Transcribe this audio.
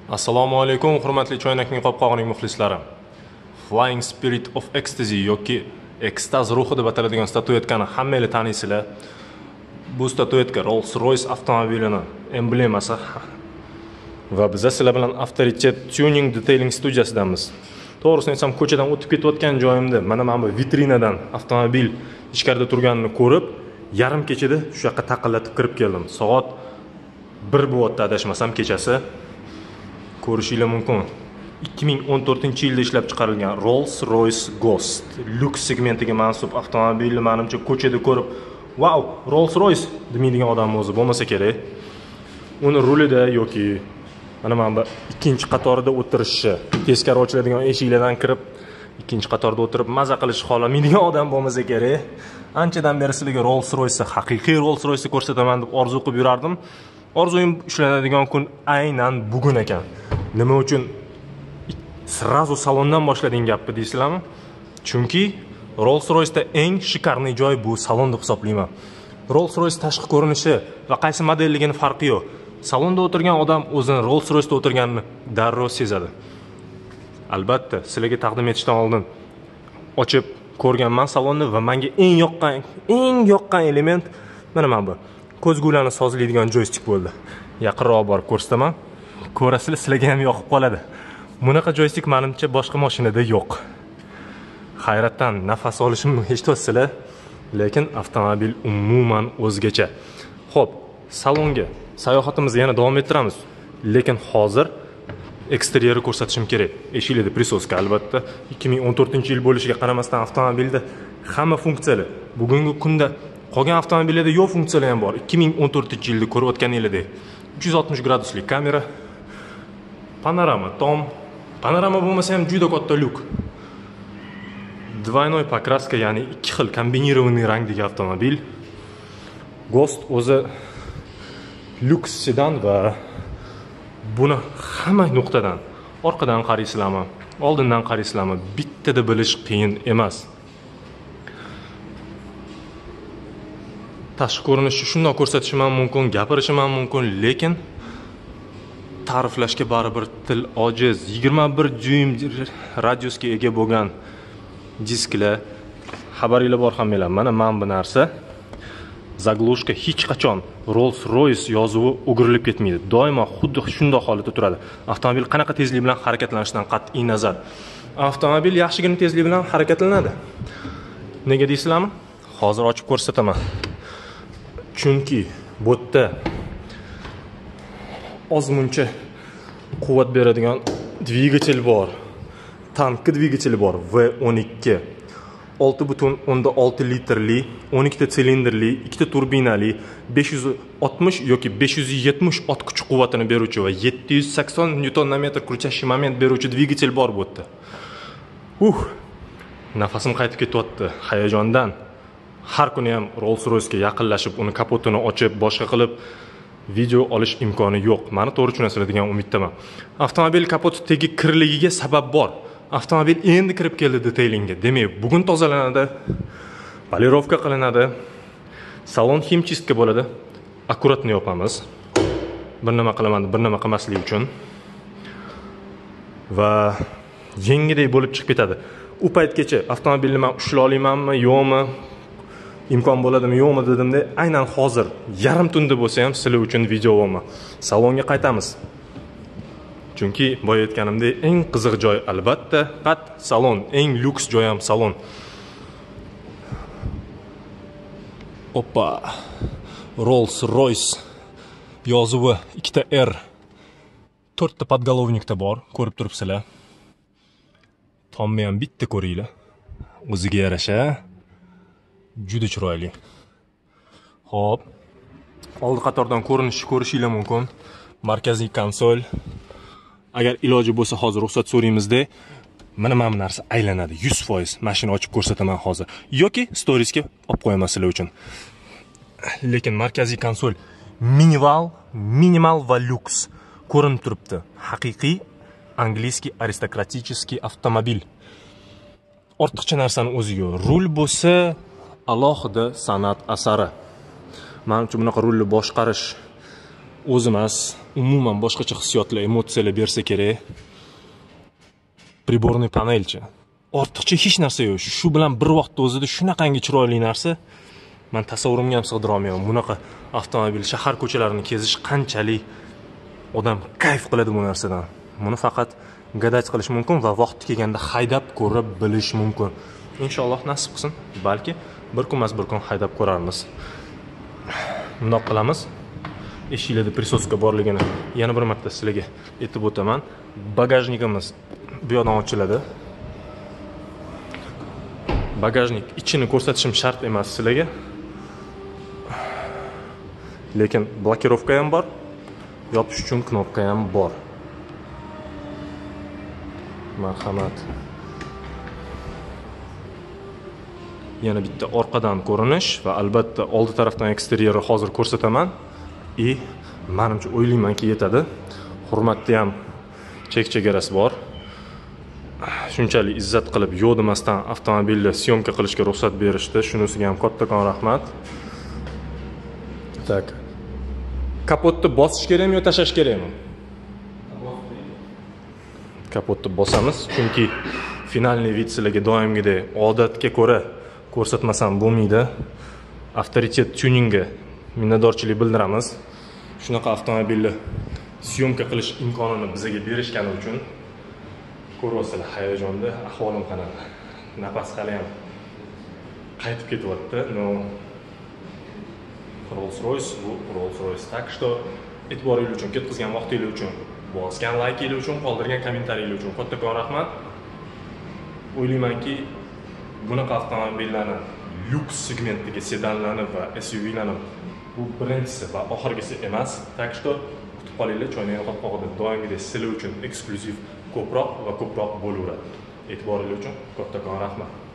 Assalomu alaykum, hurmatli choynakning qopqog'ining muxlislari. Flying Spirit of Ecstasy yoki ekstaz ruhi deb ataladigan statuetkani hammanglar taniysizlar. Bu statuetka Rolls-Royce avtomobilining emblemasi va biz sizlar bilan Autoritet Tuning Detailing studiyasidamiz. To'g'risini aytsam, ko'chadan o'tib ketayotgan joyimda mana bu vitrinadan avtomobil ichkarida turganini ko'rib, yarim kechada shu yoqqa taqillatib kirib keldim. Soat 1 bo'lyapti adashmasam kechasi. Ko'rishinglar mumkin. 2014-yilda ishlab chiqarilgan Rolls-Royce Ghost Lux segmentiga mansub avtomobilni menimcha ko'chada ko'rib, "Wow, Rolls-Royce" demaydigan odam o'zi bo'lmasa kerak. Uni rulida yoki mana bu ikkinchi qatorida o'tirishi, teskari ochiladigan eshiklardan kirib, ikkinchi qatorda o'tirib maza qilish xohlamaydigan odam bo'lmasa kerak. Anchadan beri sizlarga Rolls-Royce, haqiqiy Rolls-Royce ko'rsataman deb orzu qilib yurardim. Orzuyim ushlanadigan kun aynan bugun ekan. Nima uchun srazu salondan boshlading gapni deysizlarmi? Chunki Rolls-Royce'da eng shikarniy joy bu salon deb hisoblayman. Rolls-Royce tashqi ko'rinishi va qaysi modelligini farqi yo'q. Salonda o'tirgan odam o'zini Rolls-Royce'da o'tirganini darrov sezadi. Albatta, sizlarga taqdim etishdan oldin ochib ko'rganman salonni va menga eng yoqqan element mana bu. Ko'zgularni sozlaydigan joystik bo'ldi. Yaqinroq borib ko'rsataman. Ko'rasizlar, sizlarga ham yoqib qoladi. Bunaqa joystik menimcha boshqa mashinada yo'q. Hayratdan nafas olishimni eshityapsizlar, lekin avtomobil umuman o'zgacha. Xo'p, salonga sayohatimizni yana davom ettiramiz. Lekin hozir eksteryerni ko'rsatishim kerak. Eshiklarda prisoska albatta 2014-yil bo'lishiga qaramasdan avtomobilda hamma funksiyalar bugungi kunda qolgan avtomobillarda yo'q funksiyalar ham bor. 2014-yilda ko'rayotganingizdek 360 gradusli kamera, panorama tom, panorama bo'lmasa ham juda katta lyuk. Двойной покраска, ya'ni ikki xil kombinirованный rangdagi avtomobil. Ghost o'zi lyuks sedan va buni hamma nuqtadan, orqadan qaraysizlarmi, oldindan qaraysizlarmi, bittada bilish qiyin emas. Tashqi ko'rinishi shundoq ko'rsatishim ham mumkin, gapirishim ham mumkin, lekin ta'riflashga baribir til ojiz. 21 dyuym radiusga ega bo'lgan disklar, xabaringlar bor hammanglar. Mana bu narsa zaglushka hech qachon Rolls-Royce yozuvi o'girilib ketmaydi. Doimo xuddi shunday holatda turadi. Avtomobil qanaqa tezlik bilan harakatlanishidan qat'iy nazar. Avtomobil yaxshigina tezlik bilan harakatlanadi. Nega deysizlarmi? Hozir ochib ko'rsataman. Chunki bu yerda ozmuncha quvvat beradigan dvigatel bor. Tankli dvigatel bor V12. 6,6 litrli, 12 ta silindrli, 2 ta turbinali, 560 yoki 570 ot kuch quvvatini beruvchi va 780 Nm kurchashi moment beruvchi dvigatel bor bu yerda. Nafasim qaytib ketyapti hayajondan. Har kuni ham Rolls-Royce'ga yaqinlashib, uni kapotini ochib, boshqa qilib video olish imkoni yo'q. Meni to'g'ri tushunasizlar degan umiddaman. Avtomobil kapoti tegi kirligiga sabab bor. Avtomobil endi kirib keldi detaylingga. Demak, bugun tozalanadi, polirovka qilinadi, salon himchistka bo'ladi. Akkuratni yopamiz. Bir nima qilaman, bir nima qilmaslik uchun. Va yengidek bo'lib chiqib ketadi. U paytgacha avtomobilni men ushlay olamanmi, yo'qmi? Imkon bo'ladimi, yo'qmi dedimda, aynan hozir yarim tunda bo'lsa ham sizlar uchun video olma. Salonga qaytamiz. Chunki boya aytganimdek, eng qiziq joy albatta salon, eng lyuks joy ham salon. Oppa. Rolls-Royce yozuvi 2 ta R. 4 ta podголовникda bor, ko'rib turibsizlar. Tomni ham bitta ko'ringlar. O'ziga yarasha juda chiroyli. Xo'p, oldi qatordan ko'rishinglar mumkin. Markaziy konsol. Agar iloji bo'lsa hozir ruxsat so'raymizda, mana bu narsa aylanadi 100%. Mashina ochib ko'rsataman hozir. Yoki storiesga olib qo'yaman sizlar uchun. Lekin markaziy konsol minimal va lyuks ko'rinib turibdi. Haqiqiy angliskiy aristokraticheskiy avtomobil. Ortiqcha narsani o'zi yo'q. Rul bo'lsa alohida san'at asari. Menimcha bunaqa rulni boshqarish o'zi emas, umuman boshqacha hissiyotlar, emotsiyalar bersa kerak. Priborniy panelchi. Ortiqcha hech narsa yo'q. Shu bilan bir vaqtda o'zida shunaqangi chiroyli narsa, men tasavvurimga ham sig'dira olmayman. Bunaqa avtomobil shahar ko'chalarini kezish qanchalik odam kayf qiladi bu narsadan. Buni faqat gadaj qilish mumkin va vaqti kelganda haydab ko'rib bilish mumkin. Inshaalloh nasib qilsin, balki bir kun emas bir kun haydab ko'rarmiz. Bundoq qilamiz. Eshiklarda prisoska borligini yana bir marta sizlarga aytib o'taman. Bagajnikimiz bu yoqdan ochiladi. Bagajnik ichini ko'rsatishim shart emas sizlarga. Lekin blokirovka ham bor, yopish uchun knopka ham bor. Marhamat. Yana bitta orqadan ko'rinish va albatta oldi tarafdan eksteryeri hozir ko'rsataman. Menimcha o'ylaymanki yetadi. Hurmatli ham chek-chegarasi bor. Shunchalik izzat qilib yo'q demasdan avtomobilni syomka qilishga ruxsat berishdi. Shunisiga ham kattakon rahmat. Tak. Kapotni bosish kerakmi yo tashlash kerakmi? Kapotni bosamiz, chunki finalniy vid sizlarga doimgidek odatga ko'ra ko'rsatmasam bo'lmaydi. Avtoritet tuningi minnatdorchilik bildiramiz. Shunaqa avtomobilni syomka qilish imkonini bizga berishgani uchun. Ko'ryapsizlar, hayajonda ahvolim qanaqa. Nafas hali ham qaytib ketyapti. Rolls-Royce bu Rolls-Royce. Tak что e'tiboringiz uchun, ketkizgan vaqtingiz uchun, bosgan laykingiz uchun, qoldirgan kommentariyalar uchun kattakon rahmat. O'ylaymanki, bunaqa avtomobillarni lyuks segmentiga sedanlarni va SUVlarni bu birinchisi va oxirgisi emas. Tak что kutib qolinglar, choynak qopqog'ida doimgidek sizlar uchun eksklyuziv ko'proq va ko'proq bo'laveradi. E'tiboringiz uchun kattakon rahmat.